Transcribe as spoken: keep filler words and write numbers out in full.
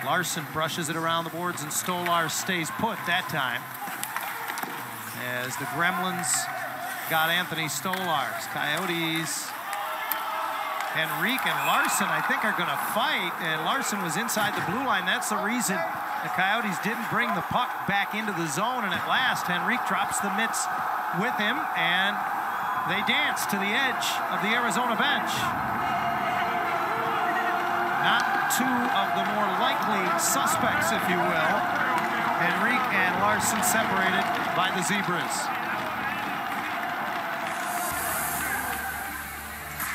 Larsson brushes it around the boards, and Stolar stays put that time. As the Gremlins got Anthony Stolars. Coyotes, Henrique and Larsson, I think, are going to fight. And Larsson was inside the blue line. That's the reason the Coyotes didn't bring the puck back into the zone. And at last, Henrique drops the mitts with him, and they dance to the edge of the Arizona bench. Not two of the more likely suspects, if you will. Henrique and Larsson separated by the Zebras.